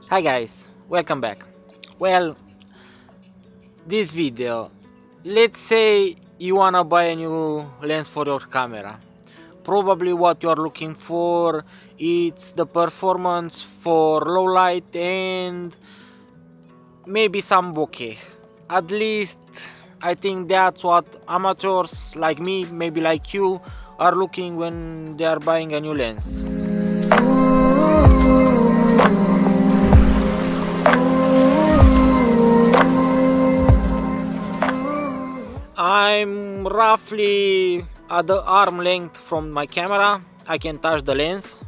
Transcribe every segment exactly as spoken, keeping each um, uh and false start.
Hi guys, welcome back. Well, this video, let's say you wanna buy a new lens for your camera. Probably what you are looking for, it's the performance for low light and maybe some bokeh. At least I think that's what amateurs like me, maybe like you, are looking when they are buying a new lens. I'm roughly at the arm length from my camera. I can touch the lens,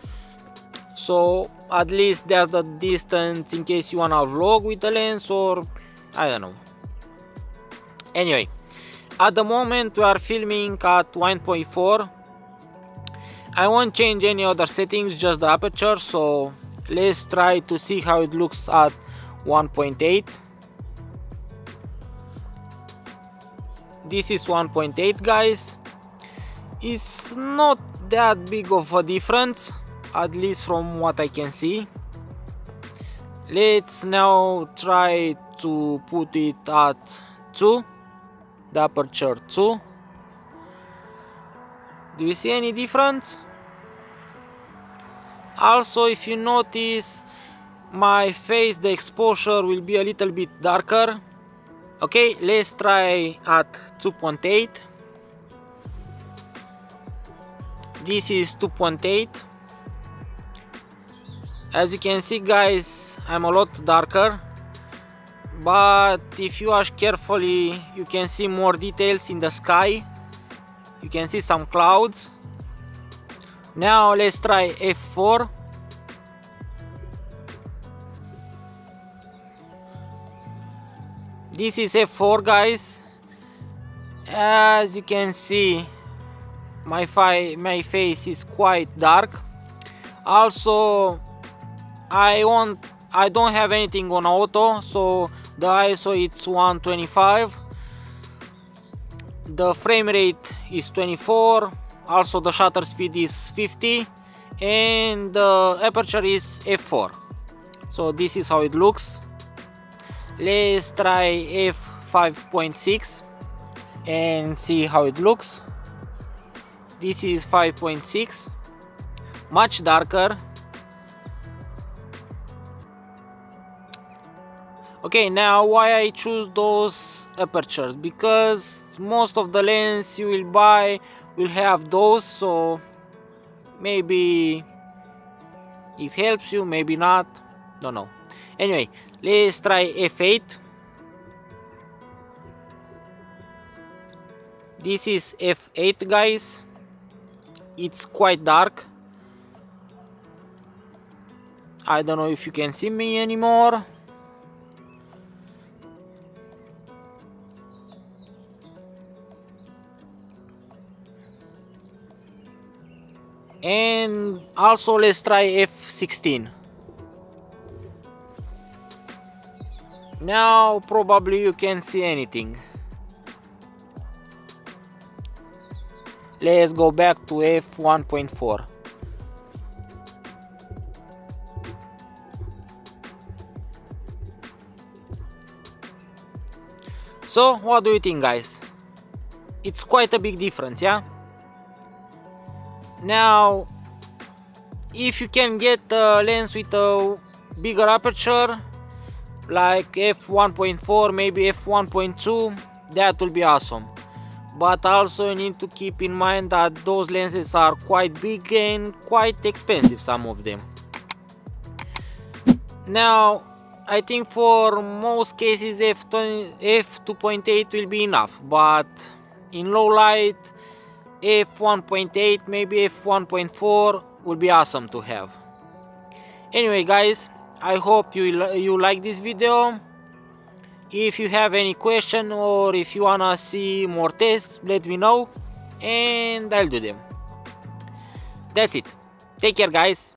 so at least there's the distance in case you wanna vlog with the lens, or I don't know. Anyway, at the moment we are filming at one point four. I won't change any other settings, just the aperture, so let's try to see how it looks at one point eight. This is one point eight, guys. It's not that big of a difference, at least from what I can see. Let's now try to put it at two, the aperture two. Do you see any difference? Also, if you notice, my face, the exposure will be a little bit darker. Okay, let's try at two point eight. This is two point eight. As you can see, guys, I'm a lot darker, but if you watch carefully you can see more details in the sky. You can see some clouds. Now let's try f four. This is f four, guys. As you can see, my, fi my face is quite dark. Also, I want I don't have anything on auto, so the I S O it's one twenty-five. The frame rate is twenty-four. Also the shutter speed is fifty, and the aperture is f four. So this is how it looks. Let's try f five point six and see how it looks. This is five point six, much darker. Okay, now why I choose those apertures? Because most of the lens you will buy will have those, so maybe it helps you, maybe not, don't know. Anyway, let's try f eight. This is f eight, guys. It's quite dark. I don't know if you can see me anymore. And also let's try f sixteen. Now probably you can see anything. Let's go back to f one point four. So what do you think, guys? It's quite a big difference, yeah? Now, if you can get a lens with a bigger aperture, like f one point four, maybe f one point two, that will be awesome. But also you need to keep in mind that those lenses are quite big and quite expensive, some of them. Now, I think for most cases f two point eight will be enough, but in low light, f one point eight, maybe f one point four would be awesome to have. Anyway, guys, I hope you, you like this video. If you have any question or if you wanna see more tests, let me know and I'll do them. That's it. Take care, guys.